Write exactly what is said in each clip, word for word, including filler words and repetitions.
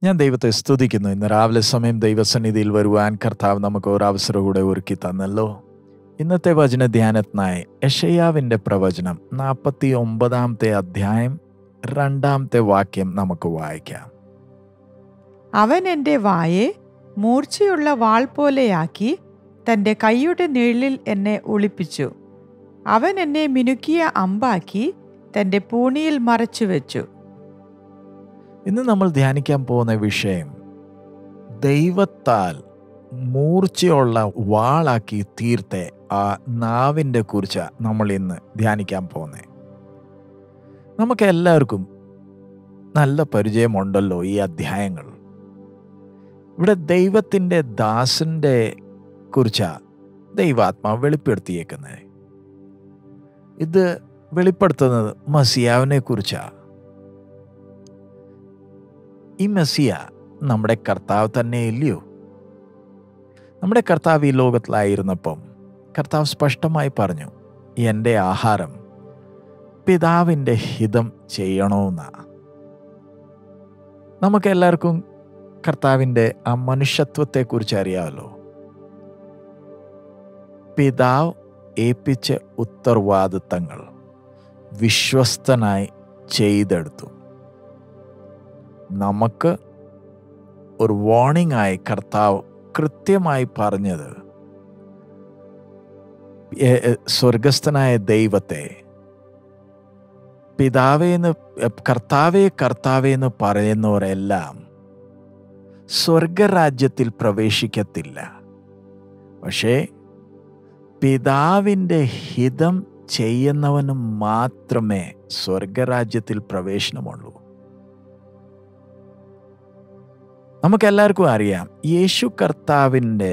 ഞാൻ ദൈവത്തെ സ്തുതിക്കുന്നു. ഇന്ന് രാവിലെ സമയം ദൈവസന്നിധിയിൽ വരുവാൻ കർത്താവ് നമുക്ക് ഒരു അവസരം കൂടെ ഒരുക്കി തന്നല്ലോ. ഇന്നത്തെ വചന ധ്യാനത്തിനായി യെശയ്യാവിൻ്റെ പ്രവചനം നാൽപ്പത്തി ഒമ്പതാമത്തെ അധ്യായം രണ്ടാമത്തെ വാക്യം നമുക്ക് വായിക്കാം. അവൻ എൻ്റെ വായെ മൂർച്ചയുള്ള വാൾ പോലെയാക്കി തൻ്റെ കൈയുടെ നിഴലിൽ എന്നെ ഒളിപ്പിച്ചു. അവൻ എന്നെ മിനുക്കിയ അമ്പാക്കി തൻ്റെ പൂണിയിൽ മറച്ചുവെച്ചു. ഇന്ന് നമ്മൾ ധ്യാനിക്കാൻ പോകുന്ന വിഷയം ദൈവത്താൽ മൂർച്ചയുള്ള വാളാക്കി തീർത്ത ആ നാവിൻ്റെ കുറിച്ച് നമ്മൾ ഇന്ന് ധ്യാനിക്കാൻ പോകുന്നത്. നമുക്ക് എല്ലാവർക്കും നല്ല പരിചയമുണ്ടല്ലോ ഈ അധ്യായങ്ങൾ. ഇവിടെ ദൈവത്തിൻ്റെ ദാസൻ്റെ കുറിച്ചാണ് ദൈവാത്മാവ് വെളിപ്പെടുത്തിയേക്കുന്നത്. ഇത് വെളിപ്പെടുത്തുന്നത് മസിയാവിനെ കുറിച്ചാണ്. ഈ മെസ്സിയ നമ്മുടെ കർത്താവ് തന്നെ ഇല്ലയോ? നമ്മുടെ കർത്താവ് ഈ ലോകത്തിലായിരുന്നപ്പം കർത്താവ് സ്പഷ്ടമായി പറഞ്ഞു, എൻ്റെ ആഹാരം പിതാവിൻ്റെ ഹിതം ചെയ്യണമെന്നാണ്. നമുക്കെല്ലാവർക്കും കർത്താവിൻ്റെ ആ മനുഷ്യത്വത്തെക്കുറിച്ച് അറിയാമല്ലോ. പിതാവ് ഏൽപ്പിച്ച ഉത്തരവാദിത്തങ്ങൾ വിശ്വസ്തനായി ചെയ്തെടുത്തു. നമുക്ക് ഒരു വാർണിംഗ് ആയി കർത്താവ് കൃത്യമായി പറഞ്ഞത്, സ്വർഗസ്ഥനായ ദൈവത്തെ പിതാവേന്ന് കർത്താവേ കർത്താവേന്ന് പറയുന്നവരെല്ലാം സ്വർഗരാജ്യത്തിൽ പ്രവേശിക്കത്തില്ല. പക്ഷേ പിതാവിൻ്റെ ഹിതം ചെയ്യുന്നവന് മാത്രമേ സ്വർഗരാജ്യത്തിൽ പ്രവേശനമുള്ളൂ. നമുക്കെല്ലാവർക്കും അറിയാം, യേശു കർത്താവിൻ്റെ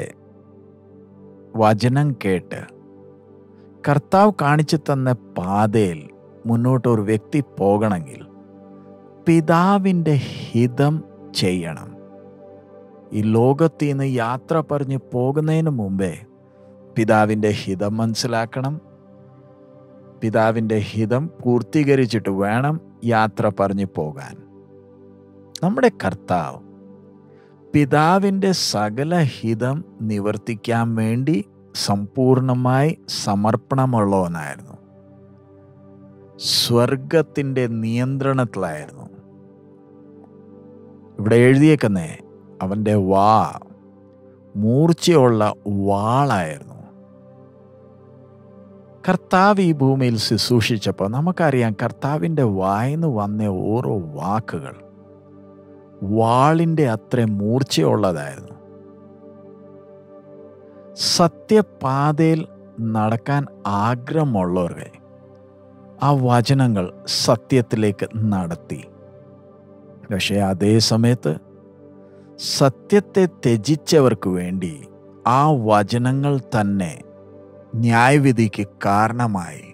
വചനം കേട്ട് കർത്താവ് കാണിച്ചു തന്ന പാതയിൽ മുന്നോട്ട് ഒരു വ്യക്തി പോകണമെങ്കിൽ പിതാവിൻ്റെ ഹിതം ചെയ്യണം. ഈ ലോകത്തിൽ നിന്ന് യാത്ര പറഞ്ഞ് പോകുന്നതിന് മുമ്പേ പിതാവിൻ്റെ ഹിതം മനസ്സിലാക്കണം. പിതാവിൻ്റെ ഹിതം പൂർത്തീകരിച്ചിട്ട് വേണം യാത്ര പറഞ്ഞ് പോകാൻ. നമ്മുടെ കർത്താവ് പിതാവിൻ്റെ സകല ഹിതം നിവർത്തിക്കാൻ വേണ്ടി സമ്പൂർണമായി സമർപ്പണമുള്ളവനായിരുന്നു. സ്വർഗത്തിൻ്റെ നിയന്ത്രണത്തിലായിരുന്നു. ഇവിടെ എഴുതിയേക്കുന്നേ അവൻ്റെ വാ മൂർച്ചയുള്ള വാളായിരുന്നു. കർത്താവ് ഈ ഭൂമിയിൽ ശുശ്രൂഷിച്ചപ്പോൾ നമുക്കറിയാം, കർത്താവിൻ്റെ വായിന്ന് വന്ന ഓരോ വാക്കുകൾ വാളിൻ്റെ അത്ര മൂർച്ചയുള്ളതായിരുന്നു. സത്യപാതയിൽ നടക്കാൻ ആഗ്രഹമുള്ളവരെ ആ വചനങ്ങൾ സത്യത്തിലേക്ക് നടത്തി. പക്ഷേ അതേ സമയത്ത് സത്യത്തെ ത്യജിച്ചവർക്ക് വേണ്ടി ആ വചനങ്ങൾ തന്നെ ന്യായവിധിക്ക് കാരണമായി.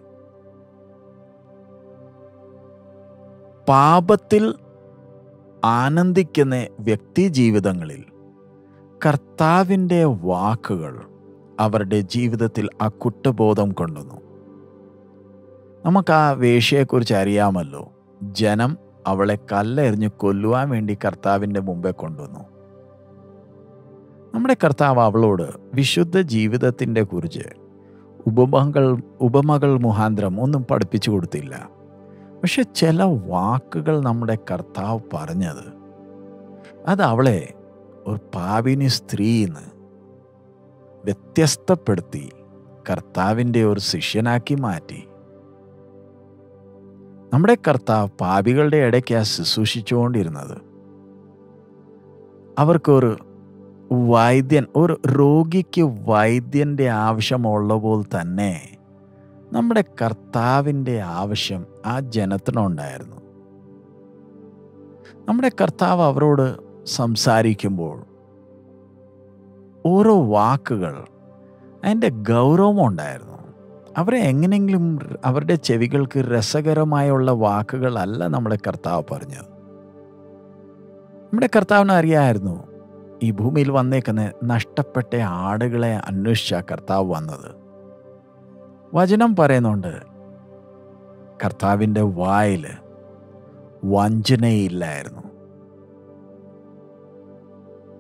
പാപത്തിൽ ആനന്ദിക്കുന്ന വ്യക്തി ജീവിതങ്ങളിൽ കർത്താവിൻ്റെ വാക്കുകൾ അവരുടെ ജീവിതത്തിൽ ആ കുറ്റബോധം കൊണ്ടുവന്നു. നമുക്ക് ആ വേശ്യയെക്കുറിച്ച് അറിയാമല്ലോ. ജനം അവളെ കല്ലെറിഞ്ഞ് കൊല്ലുവാൻ വേണ്ടി കർത്താവിൻ്റെ മുമ്പേ കൊണ്ടുവന്നു. നമ്മുടെ കർത്താവ് അവളോട് വിശുദ്ധ ജീവിതത്തിൻ്റെ കുറിച്ച് ഉപമകൾ ഉപമകൾ മുഖാന്തരം ഒന്നും പഠിപ്പിച്ചു കൊടുത്തില്ല. പക്ഷെ ചില വാക്കുകൾ നമ്മുടെ കർത്താവ് പറഞ്ഞത് അത് അവളെ ഒരു പാപിനി സ്ത്രീന്ന് വ്യത്യസ്തപ്പെടുത്തി കർത്താവിൻ്റെ ഒരു ശിഷ്യനാക്കി മാറ്റി. നമ്മുടെ കർത്താവ് പാപികളുടെ ഇടയ്ക്കാണ് ശുശ്രൂഷിച്ചുകൊണ്ടിരുന്നത്. അവർക്കൊരു വൈദ്യൻ, ഒരു രോഗിക്ക് വൈദ്യൻ്റെ ആവശ്യമുള്ള പോലെ തന്നെ നമ്മുടെ കർത്താവിൻ്റെ ആവശ്യം ആ ജനത്തിനുണ്ടായിരുന്നു. നമ്മുടെ കർത്താവ് അവരോട് സംസാരിക്കുമ്പോൾ ഓരോ വാക്കുകൾ അതിൻ്റെ ഗൗരവമുണ്ടായിരുന്നു. അവരെ എങ്ങനെയെങ്കിലും അവരുടെ ചെവികൾക്ക് രസകരമായുള്ള വാക്കുകളല്ല നമ്മുടെ കർത്താവ് പറഞ്ഞത്. നമ്മുടെ കർത്താവിന് അറിയാമായിരുന്നു, ഈ ഭൂമിയിൽ വന്നേക്കുന്ന നഷ്ടപ്പെട്ട ആടുകളെ അന്വേഷിച്ച കർത്താവ് വന്നത്. വചനം പറയുന്നുണ്ട്, കർത്താവിൻ്റെ വായിൽ വഞ്ചനയില്ലായിരുന്നു.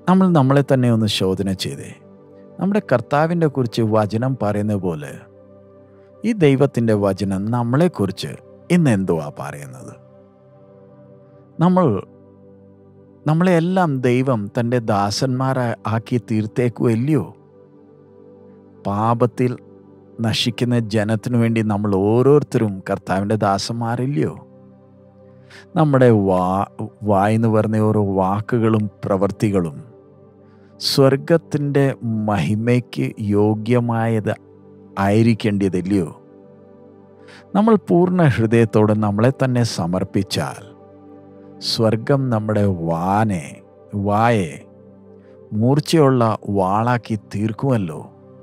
നമ്മൾ നമ്മളെ തന്നെ ഒന്ന് ശോധന ചെയ്തേ. നമ്മുടെ കർത്താവിനെ കുറിച്ച് വചനം പറയുന്ന പോലെ ഈ ദൈവത്തിൻ്റെ വചനം നമ്മളെക്കുറിച്ച് ഇന്ന് എന്തുവാ പറയുന്നത്? നമ്മൾ നമ്മളെല്ലാം ദൈവം തൻ്റെ ദാസന്മാരെ ആക്കി തീർത്തേക്കുമല്ലയോ? പാപത്തിൽ നശിക്കുന്ന ജനത്തിനു വേണ്ടി നമ്മൾ ഓരോരുത്തരും കർത്താവിൻ്റെ ദാസന്മാരില്ലയോ? നമ്മുടെ വാ വായിന്ന് പറഞ്ഞ ഓരോ വാക്കുകളും പ്രവൃത്തികളും സ്വർഗത്തിൻ്റെ മഹിമയ്ക്ക് യോഗ്യമായത് ആയിരിക്കേണ്ടതില്ലയോ? നമ്മൾ പൂർണ്ണ ഹൃദയത്തോടെ നമ്മളെ തന്നെ സമർപ്പിച്ചാൽ സ്വർഗം നമ്മുടെ വാനെ വായെ മൂർച്ചയുള്ള വാളാക്കി തീർക്കുമല്ലോ.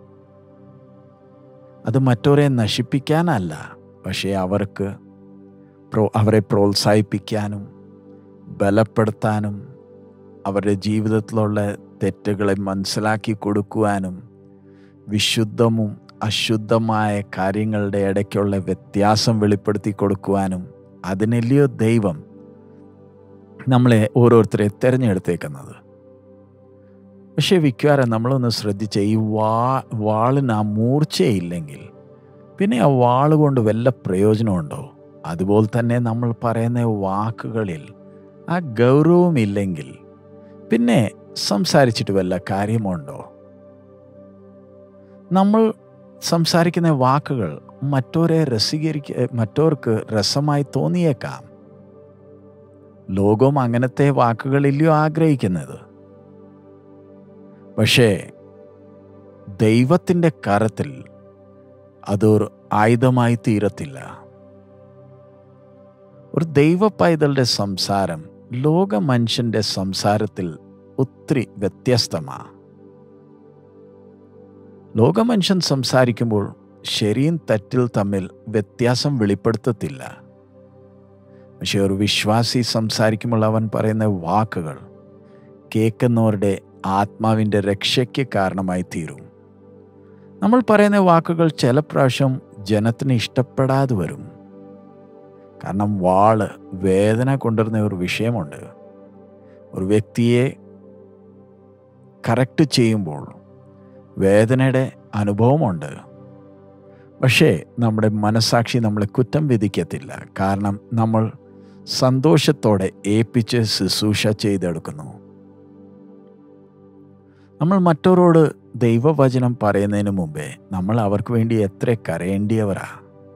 അത് മറ്റവരെ നശിപ്പിക്കാനല്ല, പക്ഷേ അവർക്ക് പ്രോ അവരെ പ്രോത്സാഹിപ്പിക്കാനും ബലപ്പെടുത്താനും അവരുടെ ജീവിതത്തിലുള്ള തെറ്റുകളെ മനസ്സിലാക്കി കൊടുക്കുവാനും വിശുദ്ധവും അശുദ്ധമായ കാര്യങ്ങളുടെ ഇടയ്ക്കുള്ള വ്യത്യാസം വെളിപ്പെടുത്തി കൊടുക്കുവാനും അതിനല്ലയോ ദൈവം നമ്മളെ ഓരോരുത്തരെ തിരഞ്ഞെടുത്തേക്കുന്നത്. പക്ഷേ വിക്കാരം നമ്മളൊന്ന് ശ്രദ്ധിച്ച ഈ വാ വാളിന് ആ മൂർച്ചയില്ലെങ്കിൽ പിന്നെ ആ വാള് കൊണ്ട് വല്ല പ്രയോജനമുണ്ടോ? അതുപോലെ തന്നെ നമ്മൾ പറയുന്ന വാക്കുകളിൽ ആ ഗൗരവമില്ലെങ്കിൽ പിന്നെ സംസാരിച്ചിട്ട് വല്ല കാര്യമുണ്ടോ? നമ്മൾ സംസാരിക്കുന്ന വാക്കുകൾ മറ്റവരെ രസീകരിക്ക മറ്റവർക്ക് രസമായി തോന്നിയേക്കാം. ലോകം അങ്ങനത്തെ വാക്കുകളില്ലയോ ആഗ്രഹിക്കുന്നത്? പക്ഷേ ദൈവത്തിൻ്റെ കരത്തിൽ അതൊരു ആയുധമായി തീരത്തില്ല. ഒരു ദൈവ പൈതലുടെ സംസാരം ലോക മനുഷ്യൻ്റെ സംസാരത്തിൽ ഒത്തിരി വ്യത്യസ്തമാണ്. ലോകമനുഷ്യൻ സംസാരിക്കുമ്പോൾ ശരിയും തെറ്റിൽ തമ്മിൽ വ്യത്യാസം വെളിപ്പെടുത്തത്തില്ല. പക്ഷെ ഒരു വിശ്വാസി സംസാരിക്കുമ്പോൾ അവൻ പറയുന്ന വാക്കുകൾ കേൾക്കുന്നവരുടെ ആത്മാവിൻ്റെ രക്ഷയ്ക്ക് കാരണമായി തീരും. നമ്മൾ പറയുന്ന വാക്കുകൾ ചില പ്രാവശ്യം ജനത്തിന് ഇഷ്ടപ്പെടാതെ വരും. കാരണം വാള് വേദന കൊണ്ടുവരുന്ന ഒരു വിഷയമുണ്ട്. ഒരു വ്യക്തിയെ കറക്റ്റ് ചെയ്യുമ്പോൾ വേദനയുടെ അനുഭവമുണ്ട്. പക്ഷേ നമ്മുടെ മനസാക്ഷി നമ്മളെ കുറ്റം വിധിക്കത്തില്ല. കാരണം നമ്മൾ സന്തോഷത്തോടെ ഏൽപ്പിച്ച് ശുശ്രൂഷ ചെയ്തെടുക്കുന്നു. നമ്മൾ മറ്റവരോട് ദൈവവചനം പറയുന്നതിന് മുമ്പേ നമ്മൾ അവർക്ക് വേണ്ടി എത്ര കരയേണ്ടിയവരാ.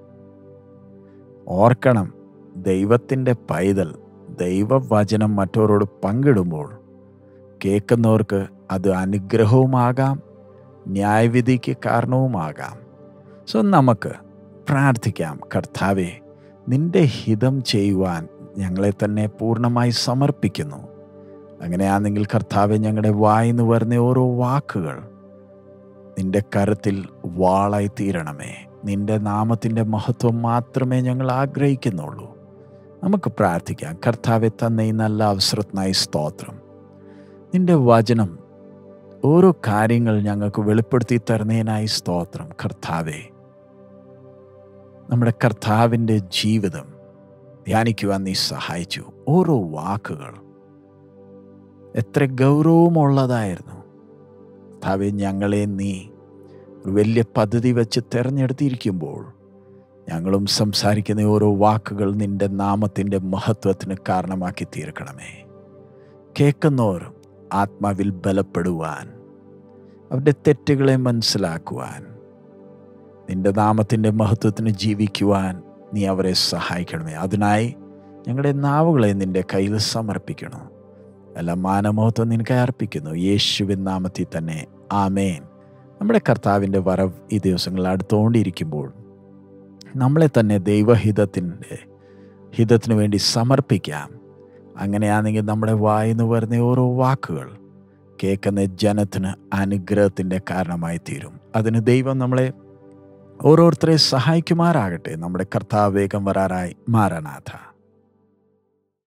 ഓർക്കണം, ദൈവത്തിൻ്റെ പൈതൽ ദൈവവചനം മറ്റവരോട് പങ്കിടുമ്പോൾ കേൾക്കുന്നവർക്ക് അത് അനുഗ്രഹവുമാകാം, ന്യായവിധിക്ക് കാരണവുമാകാം. സോ നമുക്ക് പ്രാർത്ഥിക്കാം. കർത്താവേ, നിൻ്റെ ഹിതം ചെയ്യുവാൻ ഞങ്ങളെ തന്നെ പൂർണ്ണമായി സമർപ്പിക്കുന്നു. അങ്ങനെയാണെങ്കിൽ കർത്താവെ, ഞങ്ങളുടെ വായിന്ന് വരുന്ന ഓരോ വാക്കുകൾ നിൻ്റെ കരത്തിൽ വാളായി തീരണമേ. നിൻ്റെ നാമത്തിൻ്റെ മഹത്വം മാത്രമേ ഞങ്ങൾ ആഗ്രഹിക്കുന്നുള്ളൂ. നമുക്ക് പ്രാർത്ഥിക്കാം. കർത്താവെ, തന്ന ഈ നല്ല അവസരത്തിനായി സ്തോത്രം. നിൻ്റെ വചനം ഓരോ കാര്യങ്ങൾ ഞങ്ങൾക്ക് വെളിപ്പെടുത്തി തരുന്നതിനായി സ്തോത്രം. കർത്താവെ, നമ്മുടെ കർത്താവിൻ്റെ ജീവിതം ധ്യാനിക്കുവാൻ നീ സഹായിച്ചു. ഓരോ വാക്കുകൾ എത്ര ഗൗരവമുള്ളതായിരുന്നു. കർത്താവെ, ഞങ്ങളെ നീ ഒരു വലിയ പദ്ധതി വെച്ച് തിരഞ്ഞെടുത്തിരിക്കുമ്പോൾ ഞങ്ങളും സംസാരിക്കുന്ന ഓരോ വാക്കുകൾ നിൻ്റെ നാമത്തിൻ്റെ മഹത്വത്തിന് കാരണമാക്കി തീർക്കണമേ. കേൾക്കുന്നവരും ആത്മാവിൽ ബലപ്പെടുവാൻ, അവരുടെ തെറ്റുകളെ മനസ്സിലാക്കുവാൻ, നിൻ്റെ നാമത്തിൻ്റെ മഹത്വത്തിന് ജീവിക്കുവാൻ നീ അവരെ സഹായിക്കണമേ. അതിനായി ഞങ്ങളുടെ നാവുകളെ നിൻ്റെ കയ്യിൽ സമർപ്പിക്കണം. എല്ലാ മാനമഹത്വം നിനക്ക് അർപ്പിക്കുന്നു, യേശുവിൻ നാമത്തിൽ തന്നെ. ആമേൻ. നമ്മുടെ കർത്താവിൻ്റെ വരവ് ഈ ദിവസങ്ങൾ അടുത്തുകൊണ്ടിരിക്കുമ്പോൾ നമ്മളെ തന്നെ ദൈവഹിതത്തിൻ്റെ ഹിതത്തിനു വേണ്ടി സമർപ്പിക്കാം. അങ്ങനെയാണെങ്കിൽ നമ്മുടെ വായിന്ന് വരുന്ന ഓരോ വാക്കുകൾ കേൾക്കുന്ന ജനത്തിന് അനുഗ്രഹത്തിൻ്റെ കാരണമായി തീരും. അതിന് ദൈവം നമ്മളെ ഓരോരുത്തരെ സഹായിക്കുമാറാകട്ടെ. നമ്മുടെ കർത്താവ് വേഗം വരാറായി. മാരനാഥ.